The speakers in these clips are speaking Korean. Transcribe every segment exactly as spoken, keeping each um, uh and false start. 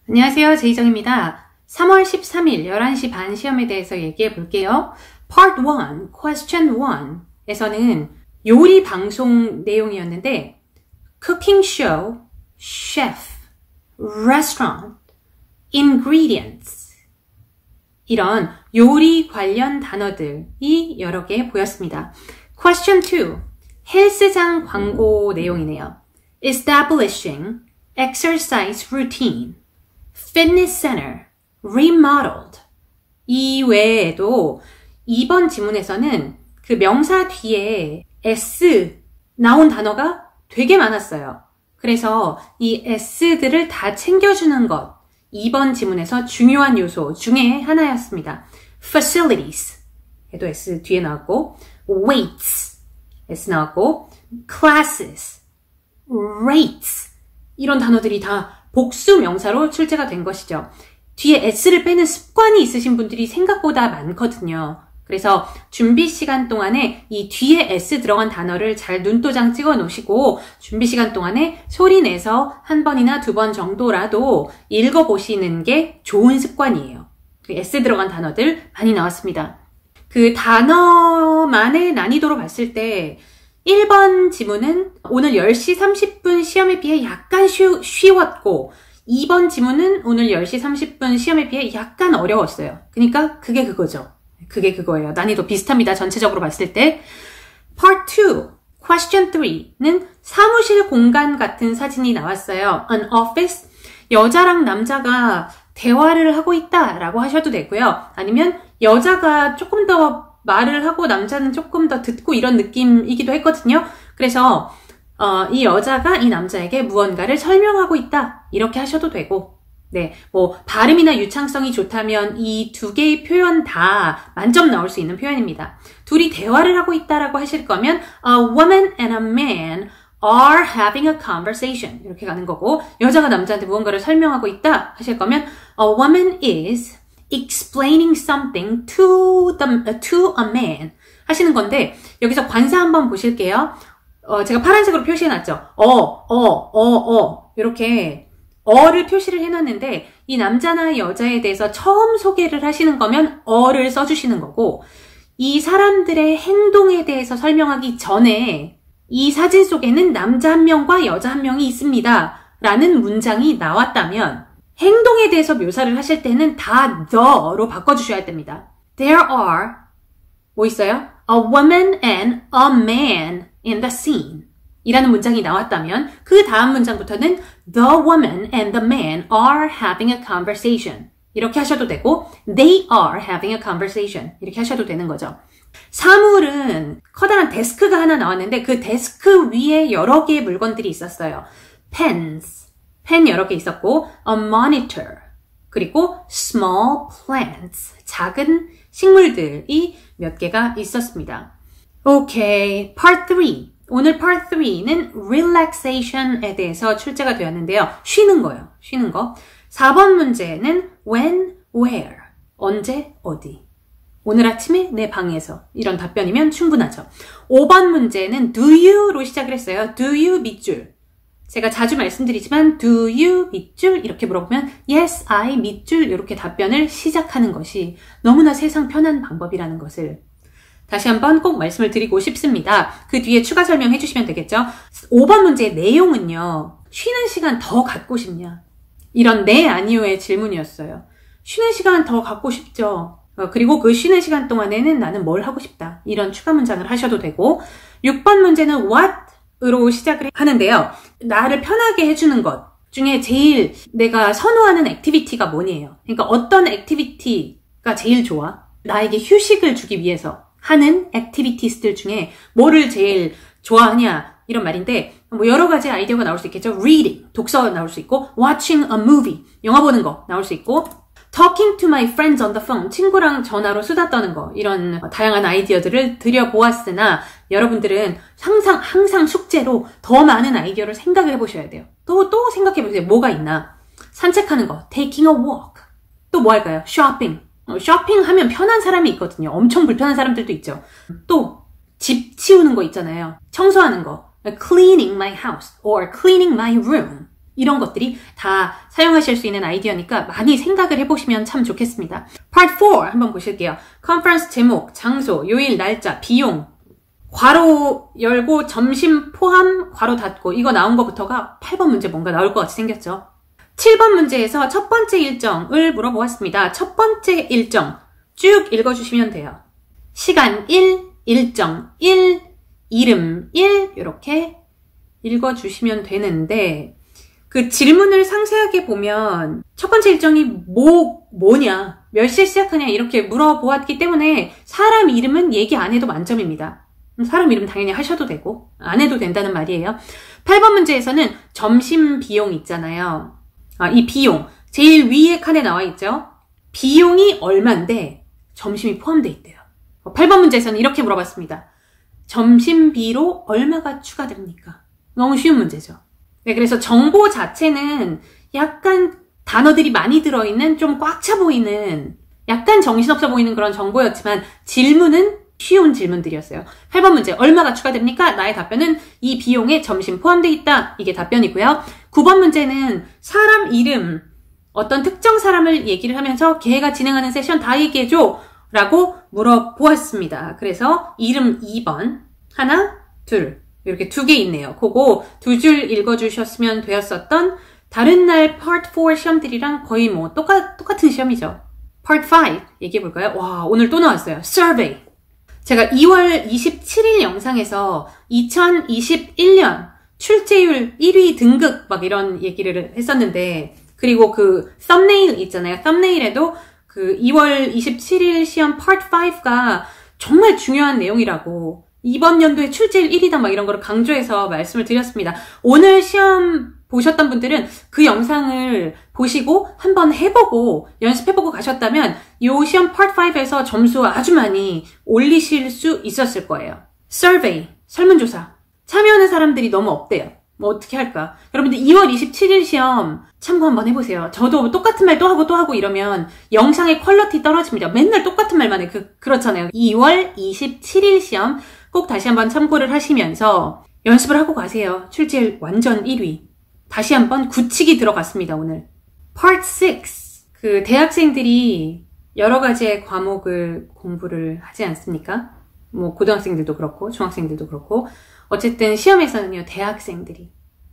안녕하세요. 제이정입니다. 삼월 십삼일 열한 시 반 시험에 대해서 얘기해 볼게요. Part 일, Question 일에서는 요리 방송 내용이었는데 Cooking Show, Chef, Restaurant, Ingredients 이런 요리 관련 단어들이 여러 개 보였습니다. Question 이, 헬스장 광고 내용이네요. Establishing exercise routine, fitness center, remodeled. 이 외에도 이번 지문에서는 그 명사 뒤에 s 나온 단어가 되게 많았어요. 그래서 이 s들을 다 챙겨주는 것, 이번 지문에서 중요한 요소 중에 하나였습니다. facilities, 에도 s 뒤에 나왔고, weights, s 나왔고, classes, rates, 이런 단어들이 다 복수 명사로 출제가 된 것이죠. 뒤에 s를 빼는 습관이 있으신 분들이 생각보다 많거든요. 그래서 준비 시간 동안에 이 뒤에 s 들어간 단어를 잘 눈도장 찍어 놓으시고 준비 시간 동안에 소리 내서 한 번이나 두 번 정도라도 읽어보시는 게 좋은 습관이에요. 그 s 들어간 단어들 많이 나왔습니다. 그 단어만의 난이도로 봤을 때 일 번 지문은 오늘 열 시 삼십 분 시험에 비해 약간 쉬, 쉬웠고 이 번 지문은 오늘 열 시 삼십 분 시험에 비해 약간 어려웠어요. 그러니까 그게 그거죠. 그게 그거예요. 난이도 비슷합니다. 전체적으로 봤을 때. Part 이, Question 삼는 사무실 공간 같은 사진이 나왔어요. An office, 여자랑 남자가 대화를 하고 있다 라고 하셔도 되고요. 아니면 여자가 조금 더 말을 하고 남자는 조금 더 듣고 이런 느낌이기도 했거든요. 그래서 어, 이 여자가 이 남자에게 무언가를 설명하고 있다 이렇게 하셔도 되고, 네, 뭐 발음이나 유창성이 좋다면 이 두 개의 표현 다 만점 나올 수 있는 표현입니다. 둘이 대화를 하고 있다라고 하실 거면 A woman and a man are having a conversation 이렇게 가는 거고, 여자가 남자한테 무언가를 설명하고 있다 하실 거면 A woman is explaining something to the to a man 하시는 건데, 여기서 관사 한번 보실게요. 어, 제가 파란색으로 표시해놨죠. 어, 어, 어, 어 이렇게 어를 표시를 해놨는데 이 남자나 여자에 대해서 처음 소개를 하시는 거면 어를 써주시는 거고, 이 사람들의 행동에 대해서 설명하기 전에 이 사진 속에는 남자 한 명과 여자 한 명이 있습니다 라는 문장이 나왔다면 행동에 대해서 묘사를 하실 때는 다 the로 바꿔주셔야 됩니다. There are 뭐 있어요? A woman and a man in the scene 이라는 문장이 나왔다면 그 다음 문장부터는 The woman and the man are having a conversation 이렇게 하셔도 되고 They are having a conversation 이렇게 하셔도 되는 거죠. 사물은 커다란 데스크가 하나 나왔는데 그 데스크 위에 여러 개의 물건들이 있었어요. Pens, 펜 여러 개 있었고 A monitor, 그리고 small plants, 작은 식물들이 몇 개가 있었습니다. 오케이, Part 삼. 오늘 Part 삼는 relaxation에 대해서 출제가 되었는데요. 쉬는 거예요. 쉬는 거. 사 번 문제는 when, where, 언제, 어디. 오늘 아침에 내 방에서. 이런 답변이면 충분하죠. 오 번 문제는 do you로 시작을 했어요. do you 밑줄. 제가 자주 말씀드리지만 do you 밑줄 이렇게 물어보면 yes, I 밑줄 이렇게 답변을 시작하는 것이 너무나 세상 편한 방법이라는 것을 다시 한번 꼭 말씀을 드리고 싶습니다. 그 뒤에 추가 설명해 주시면 되겠죠. 오 번 문제의 내용은요. 쉬는 시간 더 갖고 싶냐? 이런 네 아니요의 질문이었어요. 쉬는 시간 더 갖고 싶죠. 어, 그리고 그 쉬는 시간 동안에는 나는 뭘 하고 싶다. 이런 추가 문장을 하셔도 되고, 육 번 문제는 what? 으로 시작을 하는데요. 나를 편하게 해주는 것 중에 제일 내가 선호하는 액티비티가 뭐니에요? 그러니까 어떤 액티비티가 제일 좋아? 나에게 휴식을 주기 위해서 하는 액티비티스들 중에 뭐를 제일 좋아하냐 이런 말인데, 뭐 여러 가지 아이디어가 나올 수 있겠죠. Reading, 독서 나올 수 있고, Watching a movie, 영화 보는 거 나올 수 있고, Talking to my friends on the phone, 친구랑 전화로 수다 떠는 거, 이런 다양한 아이디어들을 드려보았으나 여러분들은 항상 항상 숙제로 더 많은 아이디어를 생각을 해보셔야 돼요. 또 또 생각해보세요. 뭐가 있나? 산책하는 거, taking a walk. 또 뭐 할까요? shopping. 어, 쇼핑하면 편한 사람이 있거든요. 엄청 불편한 사람들도 있죠. 또 집 치우는 거 있잖아요. 청소하는 거, cleaning my house or cleaning my room. 이런 것들이 다 사용하실 수 있는 아이디어니까 많이 생각을 해보시면 참 좋겠습니다. Part four 한번 보실게요. 컨퍼런스 제목, 장소, 요일, 날짜, 비용, 괄호 열고 점심 포함 괄호 닫고 이거 나온 것부터가 팔 번 문제 뭔가 나올 것 같이 생겼죠. 칠 번 문제에서 첫 번째 일정을 물어보았습니다. 첫 번째 일정 쭉 읽어주시면 돼요. 시간 일, 일정 일, 이름 일 이렇게 읽어주시면 되는데 그 질문을 상세하게 보면 첫 번째 일정이 뭐, 뭐냐, 몇 시에 시작하냐 이렇게 물어보았기 때문에 사람 이름은 얘기 안 해도 만점입니다. 사람 이름 당연히 하셔도 되고 안 해도 된다는 말이에요. 팔 번 문제에서는 점심 비용 있잖아요. 아, 이 비용 제일 위에 칸에 나와 있죠. 비용이 얼만데 점심이 포함되어 있대요. 팔 번 문제에서는 이렇게 물어봤습니다. 점심비로 얼마가 추가됩니까? 너무 쉬운 문제죠. 네, 그래서 정보 자체는 약간 단어들이 많이 들어있는 좀 꽉 차 보이는 약간 정신없어 보이는 그런 정보였지만 질문은 쉬운 질문들이었어요. 팔 번 문제 얼마가 추가됩니까? 나의 답변은 이 비용에 점심 포함되어 있다. 이게 답변이고요. 구 번 문제는 사람 이름 어떤 특정 사람을 얘기를 하면서 걔가 진행하는 세션 다 얘기해줘 라고 물어보았습니다. 그래서 이름 이 번 하나 둘 이렇게 두 개 있네요. 그거 두 줄 읽어주셨으면 되었었던 다른 날 Part four 시험들이랑 거의 뭐 똑같, 똑같은 시험이죠. Part five 얘기해볼까요? 와, 오늘 또 나왔어요. Survey. 제가 이월 이십칠일 영상에서 이천이십일 년 출제율 일 위 등급 막 이런 얘기를 했었는데 그리고 그 썸네일 있잖아요. 썸네일에도 그 이월 이십칠일 시험 Part five가 정말 중요한 내용이라고 이번 연도에 출제율 일 위다 막 이런 거를 강조해서 말씀을 드렸습니다. 오늘 시험 보셨던 분들은 그 영상을 보시고 한번 해보고 연습해보고 가셨다면 이 시험 Part five에서 점수 아주 많이 올리실 수 있었을 거예요. Survey, 설문조사. 참여하는 사람들이 너무 없대요. 뭐 어떻게 할까? 여러분들 이월 이십칠일 시험 참고 한번 해보세요. 저도 똑같은 말 또 하고 또 하고 이러면 영상의 퀄리티 떨어집니다. 맨날 똑같은 말만 해. 그, 그렇잖아요. 이월 이십칠일 시험 꼭 다시 한번 참고를 하시면서 연습을 하고 가세요. 출제율 완전 일 위. 다시 한번 굳히기 들어갔습니다, 오늘. Part six. 그 대학생들이 여러 가지의 과목을 공부를 하지 않습니까? 뭐 고등학생들도 그렇고 중학생들도 그렇고 어쨌든 시험에서는요, 대학생들이.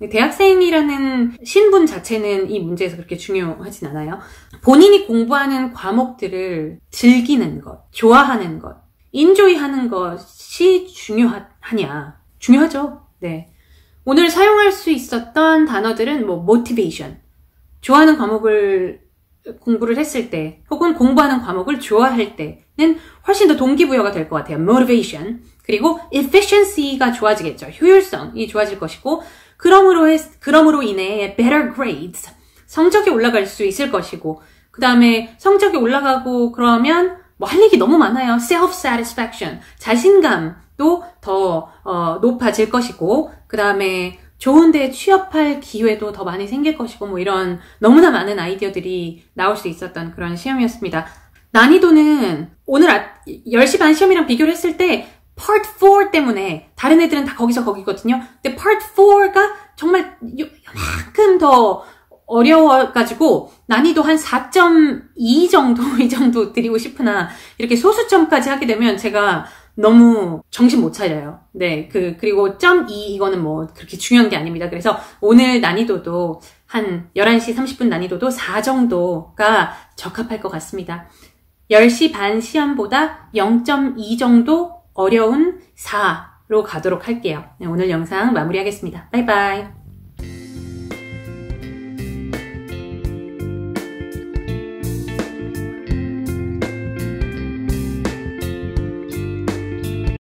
대학생이라는 신분 자체는 이 문제에서 그렇게 중요하진 않아요. 본인이 공부하는 과목들을 즐기는 것, 좋아하는 것, 인조이하는 것이 중요하냐? 중요하죠. 네. 오늘 사용할 수 있었던 단어들은 뭐 motivation, 좋아하는 과목을 공부를 했을 때 혹은 공부하는 과목을 좋아할 때는 훨씬 더 동기부여가 될 것 같아요. motivation. 그리고 efficiency가 좋아지겠죠. 효율성이 좋아질 것이고 그러므로, 했, 그러므로 인해 better grades, 성적이 올라갈 수 있을 것이고 그 다음에 성적이 올라가고 그러면 뭐 할 얘기 너무 많아요. self-satisfaction, 자신감도 더 어, 높아질 것이고 그 다음에 좋은 데 취업할 기회도 더 많이 생길 것이고 뭐 이런 너무나 많은 아이디어들이 나올 수 있었던 그런 시험이었습니다. 난이도는 오늘 아, 열 시 반 시험이랑 비교를 했을 때 Part four 때문에 다른 애들은 다 거기서 거기거든요. 근데 Part four가 정말 요만큼 더 어려워가지고 난이도 한 사 점 이 정도 이 정도 드리고 싶으나 이렇게 소수점까지 하게 되면 제가 너무 정신 못 차려요. 네, 그 그리고 점 이 이거는 뭐 그렇게 중요한 게 아닙니다. 그래서 오늘 난이도도 한 열한 시 삼십 분 난이도도 사 정도가 적합할 것 같습니다. 열 시 반 시험보다 영 점 이 정도 어려운 사로 가도록 할게요. 네, 오늘 영상 마무리하겠습니다. 바이바이.